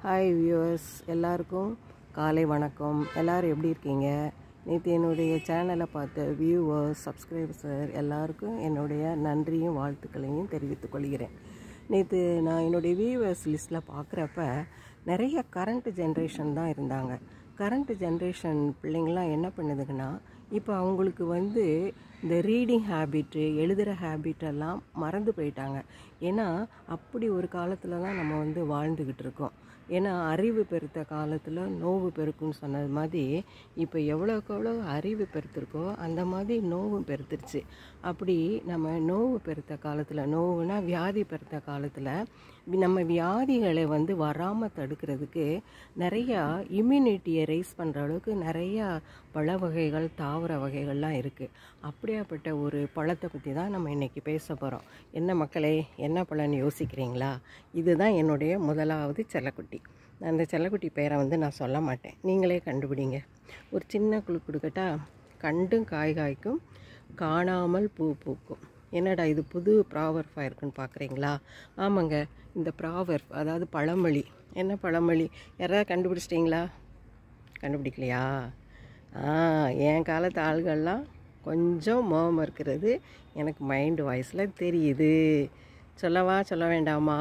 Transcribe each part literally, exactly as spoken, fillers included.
Hi viewers, எல்லாருக்கும் காலை வணக்கம். எல்லோரும் எப்படி இருக்கீங்க? நேற்று என்னுடைய சேனலை பார்த்த வியூவர்ஸ், சப்ஸ்கிரைபர்ஸ் எல்லாருக்கும் என்னுடைய நன்றியும் வாழ்த்துக்களையும் தெரிவித்துக் கொள்கிறேன். நேற்று நான் என்னுடைய வியூவர்ஸ் லிஸ்ட்டில் பார்க்குறப்ப நிறைய கரண்ட் ஜென்ரேஷன் தான் இருந்தாங்க. கரண்ட் ஜென்ரேஷன் பிள்ளைங்களாம் என்ன பண்ணுதுங்கன்னா, இப்போ அவங்களுக்கு வந்து இந்த ரீடிங் ஹேபிட்டு, எழுதுகிற ஹேபிட்டெல்லாம் மறந்து போயிட்டாங்க. ஏன்னா அப்படி ஒரு காலத்தில் தான் நம்ம வந்து வாழ்ந்துக்கிட்டு இருக்கோம். ஏன்னா அறிவு பெருத்த காலத்தில் நோவு பெருக்குன்னு சொன்னது மாதிரி இப்போ எவ்வளோக்கு எவ்வளோ அறிவு பெருத்திருக்கோ அந்த மாதிரி நோவும் பெருத்துருச்சு. அப்படி நம்ம நோவு பெருத்த காலத்தில், நோவுனா வியாதி பெருத்த காலத்தில் நம்ம வியாதிகளை வந்து வராமல் தடுக்கிறதுக்கு நிறையா இம்யூனிட்டியை ரைஸ் பண்ணுற அளவுக்கு நிறையா பழ வகைகள், தாவர வகைகள்லாம் இருக்குது. அப்படியாப்பட்ட ஒரு பழத்தை பற்றி தான் நம்ம இன்றைக்கி பேச போகிறோம். என்ன மக்களே, என்ன பழம்னு யோசிக்கிறீங்களா? இதுதான் என்னுடைய முதலாவது செல்லக்குட்டி. அந்த செல்லக்குட்டி பேரை வந்து நான் சொல்ல மாட்டேன், நீங்களே கண்டுபிடிங்க. ஒரு சின்ன குழு கொடுக்கட்டா? கண்டும் காய் காய்க்கும், காணாமல் பூ பூக்கும். என்னடா இது புது ப்ராவர்ஃபாக இருக்குன்னு பார்க்குறீங்களா? ஆமாங்க, இந்த ப்ராவர்ஃப் அதாவது பழமொழி. என்ன பழமொழி? யாராவது கண்டுபிடிச்சிட்டிங்களா? கண்டுபிடிக்கலையா? ஆ என் காலத்து ஆள்கள்லாம் கொஞ்சம் மோகம் இருக்கிறது எனக்கு மைண்டு வாய்ஸில் தெரியுது. சொல்லவா சொல்ல வேண்டாமா?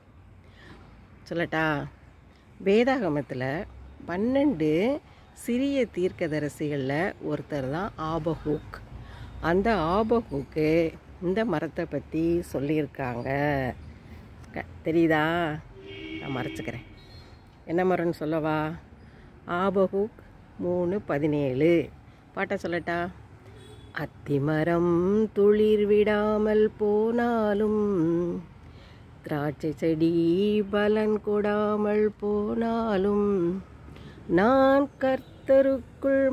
சொல்லட்டா? வேதாகமத்தில் பன்னெண்டு சிறிய தீர்க்கதரிசிகளில் ஒருத்தர் தான் ஆபகூக். அந்த ஆபகூக்கு இந்த மரத்தை பற்றி சொல்லியிருக்காங்க. க தெரியுதா? நான் மறைச்சிக்கிறேன். என்ன மரம்னு சொல்லவா? ஆபகூக் மூணு பதினேழு. பாட்டை சொல்லட்டா? அத்திமரம் துளிர் விடாமல் போனாலும், திராட்சை செடி பலன் கொடாமல் போனாலும், நான் கர்த்தருக்குள்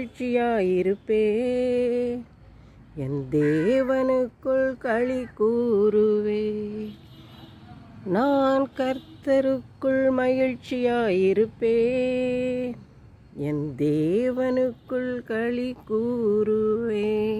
மகிழ்ச்சியாயிருப்பேன், என் தேவனுக்குள் களி கூறுவேன். நான் கர்த்தருக்குள் மகிழ்ச்சியாயிருப்பேன், என் தேவனுக்குள் களி கூறுவேன்.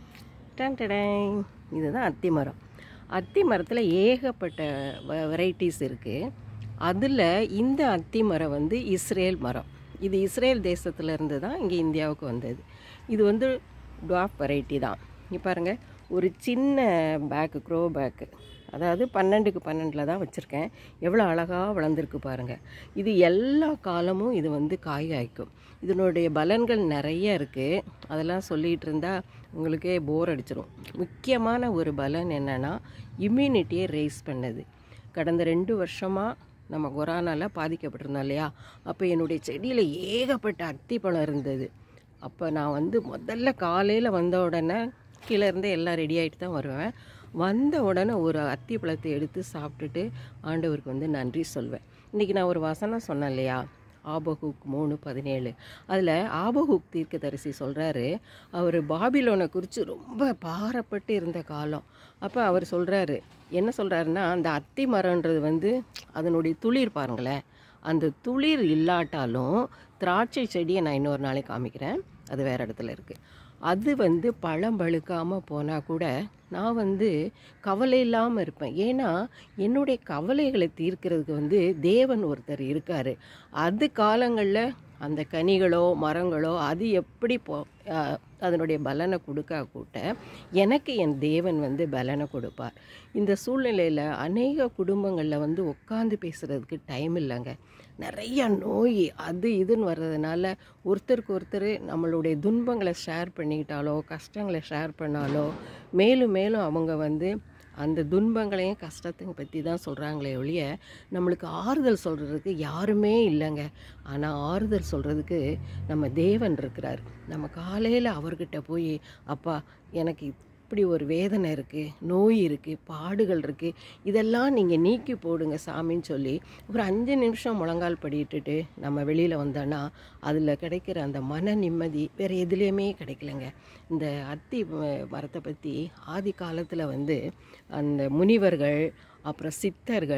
டன் டடேன். இதுதான் அத்தி மரம். அத்தி மரத்தில் ஏகப்பட்ட வ வெரைட்டிஸ் இருக்குது. அதில் இந்த அத்தி மரம் வந்து இஸ்ரேல் மரம். இது இஸ்ரேல் தேசத்துலேருந்து தான் இங்கே இந்தியாவுக்கு வந்தது. இது வந்து டுவார்ஃப் வெரைட்டி தான். இங்கே பாருங்கள், ஒரு சின்ன பேக்கு, க்ரோ பேக்கு, அதாவது பன்னெண்டுக்கு பன்னெண்டில் தான் வச்சுருக்கேன். எவ்வளோ அழகாக வளர்ந்துருக்கு பாருங்கள். இது எல்லா காலமும் இது வந்து காய் காய்க்கும். இதனுடைய பலன்கள் நிறைய இருக்குது. அதெல்லாம் சொல்லிகிட்டு இருந்தால் உங்களுக்கே போர் அடிச்சிடும். முக்கியமான ஒரு பலன் என்னென்னா, இம்யூனிட்டியை ரைஸ் பண்ணுது. கடந்த ரெண்டு வருஷமாக நம்ம கொரோனாவில் பாதிக்கப்பட்டிருந்தோம் இல்லையா? அப்போ என்னுடைய செடியில் ஏகப்பட்ட அத்தி பழம் இருந்தது. அப்போ நான் வந்து முதல்ல காலையில் வந்த உடனே கீழே இருந்து எல்லாம் ரெடி ஆகிட்டு தான் வருவேன். வந்த உடனே ஒரு அத்தி பழத்தை எடுத்து சாப்பிட்டுட்டு ஆண்டவருக்கு வந்து நன்றி சொல்வேன். இன்றைக்கி நான் ஒரு வசனம் சொன்னேன் இல்லையா? ஆபகூக் மூணு பதினேழு. அதில் ஆபகூக் தீர்க்கதரிசி சொல்கிறாரு, அவர் பாபிலோனை குறித்து ரொம்ப பாரப்பட்டு இருந்த காலம். அப்போ அவர் சொல்கிறாரு, என்ன சொல்கிறாருன்னா, அந்த அத்தி மரன்றது வந்து அதனுடைய துளிர் பாருங்களேன், அந்த துளிர் இல்லாட்டாலும் திராட்சை செடியை நான் இன்னொரு நாளைக்கு காமிக்கிறேன், அது வேறு இடத்துல இருக்குது. அது வந்து பழம் பழுக்காமல் போனால் கூட நான் வந்து கவலை இல்லாமல் இருப்பேன். ஏன்னா என்னுடைய கவலைகளை தீர்க்கிறதுக்கு வந்து தேவன் ஒருத்தர் இருக்கார். அது காலங்களில் அந்த கனிகளோ மரங்களோ அது எப்படி போ அதனுடைய பலனை கொடுக்கா கூட்ட எனக்கு என் தேவன் வந்து பலனை கொடுப்பார். இந்த சூழ்நிலையில் அநேக குடும்பங்களில் வந்து உட்காந்து பேசுகிறதுக்கு டைம் இல்லைங்க. நிறைய நோய் அது இதுன்னு வர்றதுனால ஒருத்தருக்கு ஒருத்தர் நம்மளுடைய துன்பங்களை ஷேர் பண்ணிக்கிட்டாலோ, கஷ்டங்களை ஷேர் பண்ணாலோ, மேலும் மேலும் அவங்க வந்து அந்த துன்பங்களையும் கஷ்டத்தையும் பற்றி தான் சொல்கிறாங்களே ஒழிய நம்மளுக்கு ஆறுதல் சொல்கிறதுக்கு யாருமே இல்லைங்க. ஆனால் ஆறுதல் சொல்கிறதுக்கு நம்ம தேவன் இருக்கிறார். நம்ம காலையில் அவர்கிட்ட போய், அப்பா எனக்கு இப்படி ஒரு வேதனை இருக்குது, நோய் இருக்குது, பாடுகள் இருக்குது, இதெல்லாம் நீங்கள் நீக்கி போடுங்க சாமின்னு சொல்லி ஒரு அஞ்சு நிமிஷம் முழங்கால் படிட்டுட்டு நம்ம வெளியில் வந்தோன்னா அதில் கிடைக்கிற அந்த மன நிம்மதி வேறு எதுலேயுமே கிடைக்கலங்க. இந்த அத்தி மரத்தை பற்றி ஆதி காலத்தில் வந்து அந்த முனிவர்கள், அப்புறம் சித்தர்கள்,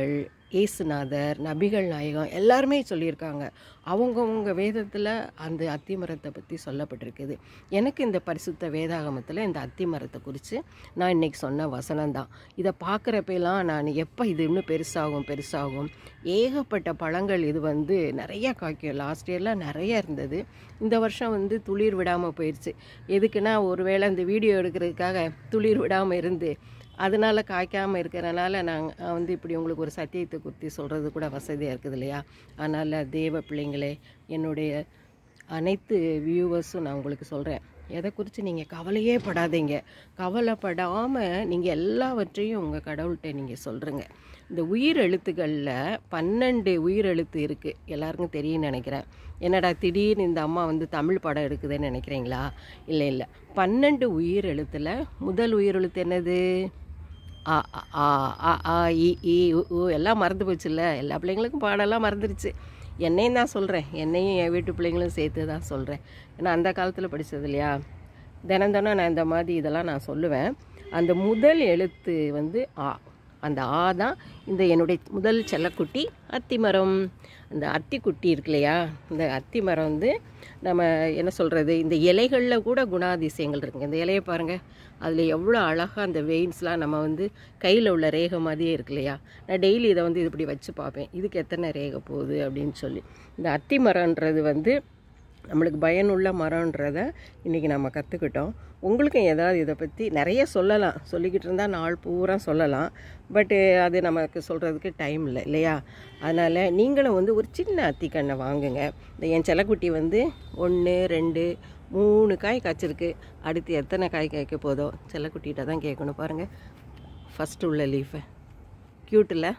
ஏசுநாதர், நபிகள் நாயகம் எல்லாருமே சொல்லியிருக்காங்க. அவங்கவுங்க வேதத்தில் அந்த அத்தி மரத்தை பற்றி சொல்லப்பட்டிருக்குது. எனக்கு இந்த பரிசுத்த வேதாகமத்தில் இந்த அத்தி மரத்தை குறித்து நான் இன்றைக்கி சொன்ன வசனம்தான். இதை பார்க்குறப்பெல்லாம் நான் எப்போ இது இன்னும் பெருசாகும் பெருசாகும் ஏகப்பட்ட பழங்கள் இது வந்து நிறையா காய்க்கும். லாஸ்ட் இயர்லாம் நிறையா இருந்தது. இந்த வருஷம் வந்து துளிர் விடாமல் போயிடுச்சு. எதுக்குன்னா ஒருவேளை இந்த வீடியோ எடுக்கிறதுக்காக துளிர் விடாமல் இருந்து அதனால் காய்க்காமல் இருக்கிறனால நாங்கள் வந்து இப்படி உங்களுக்கு ஒரு சத்தியத்தை குறித்து சொல்கிறது கூட வசதியாக இருக்குது இல்லையா? அதனால் தேவ பிள்ளைங்களே, என்னுடைய அனைத்து வியூவர்ஸும் நான் உங்களுக்கு சொல்கிறேன், எதை குறித்து நீங்கள் கவலையே படாதீங்க. கவலைப்படாமல் நீங்கள் எல்லாவற்றையும் உங்கள் கடவுள்கிட்ட நீங்கள் சொல்கிறீங்க. இந்த உயிர் எழுத்துக்களில் பன்னெண்டு உயிர் எழுத்து இருக்குது. எல்லாருக்கும் தெரியும்னு நினைக்கிறேன். என்னடா திடீர்னு இந்த அம்மா வந்து தமிழ் படம் எடுக்குதுன்னு நினைக்கிறீங்களா? இல்லை இல்லை, பன்னெண்டு உயிர் எழுத்தில் முதல் உயிர் எழுத்து என்னது? ஆ ஆ ஆ ஆ இ ஈ உ எல்லாம் மறந்து போச்சுல்ல. எல்லா பிள்ளைங்களுக்கும் பாடெல்லாம் மறந்துடுச்சு. என்னையும் தான் சொல்கிறேன், என்னையும் என் வீட்டு பிள்ளைங்களும் சேர்த்து தான் சொல்கிறேன். ஏன்னா அந்த காலத்தில் படித்தது இல்லையா? தினம் தினம் நான் இந்த மாதிரி இதெல்லாம் நான் சொல்லுவேன். அந்த முதல் எழுத்து வந்து ஆ. அந்த ஆ தான் இந்த என்னுடைய முதல் செல்லக்குட்டி அத்திமரம். அந்த அத்திக்குட்டி இருக்கு இல்லையா? இந்த அத்தி மரம் வந்து நம்ம என்ன சொல்கிறது, இந்த இலைகளில் கூட குணாதிசயங்கள் இருக்குங்க. இந்த இலையை பாருங்கள், அதில் எவ்வளோ அழகாக அந்த வெயின்ஸ்லாம் நம்ம வந்து கையில் உள்ள ரேகை மாதிரியே இருக்கு இல்லையா? நான் டெய்லி இதை வந்து இப்படி வச்சு பார்ப்பேன், இதுக்கு எத்தனை ரேகை போகுது அப்படின்னு சொல்லி. இந்த அத்தி மரம்ன்றது வந்து நம்மளுக்கு பயனுள்ள மரம்ன்றதை இன்றைக்கி நம்ம கற்றுக்கிட்டோம். உங்களுக்கும் ஏதாவது இதை பற்றி நிறைய சொல்லலாம், சொல்லிக்கிட்டு இருந்தால் நாள் பூரா சொல்லலாம். பட்டு அது நமக்கு சொல்கிறதுக்கு டைம் இல்லை இல்லையா? அதனால் நீங்களும் வந்து ஒரு சின்ன அத்திக்கண்ணை வாங்குங்க. இந்த என் செல்லக்குட்டி வந்து ஒன்று ரெண்டு மூணு காய் காய்ச்சிருக்கு. அடுத்து எத்தனை காய் காய்க்க போதோ செல்லக்குட்டிகிட்ட தான் கேட்கணும். பாருங்கள், ஃபஸ்ட்டு உள்ள லீஃபை க்யூட்டில்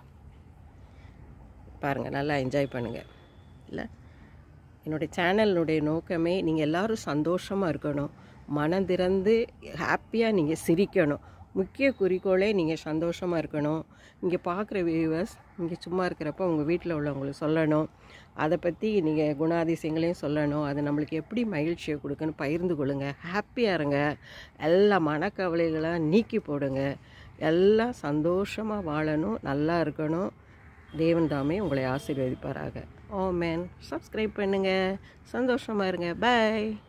பாருங்கள், நல்லா என்ஜாய் பண்ணுங்கள் இல்லை? என்னுடைய சேனலினுடைய நோக்கமே நீங்கள் எல்லோரும் சந்தோஷமாக இருக்கணும், மனம் திறந்து ஹாப்பியாக நீங்கள் சிரிக்கணும். முக்கிய குறிக்கோளே நீங்கள் சந்தோஷமாக இருக்கணும். இங்கே பார்க்குற வியூவர்ஸ் நீங்கள் சும்மா இருக்கிறப்ப உங்கள் வீட்டில் உள்ளவங்களுக்கு சொல்லணும். அதை பற்றி நீங்கள் குணாதிசயங்களையும் சொல்லணும். அது நம்மளுக்கு எப்படி மகிழ்ச்சியை கொடுக்குன்னு பகிர்ந்து கொள்ளுங்கள். ஹாப்பியாக இருங்க. எல்லா மனக்கவலைகளாக நீக்கி போடுங்க. எல்லாம் சந்தோஷமாக வாழணும், நல்லா இருக்கணும். தேவன் தாமே உங்களை ஆசீர்வதிப்பாராக. ஆமென். சப்ஸ்கிரைப் பண்ணுங்கள். சந்தோஷமாக இருங்க. பாய்.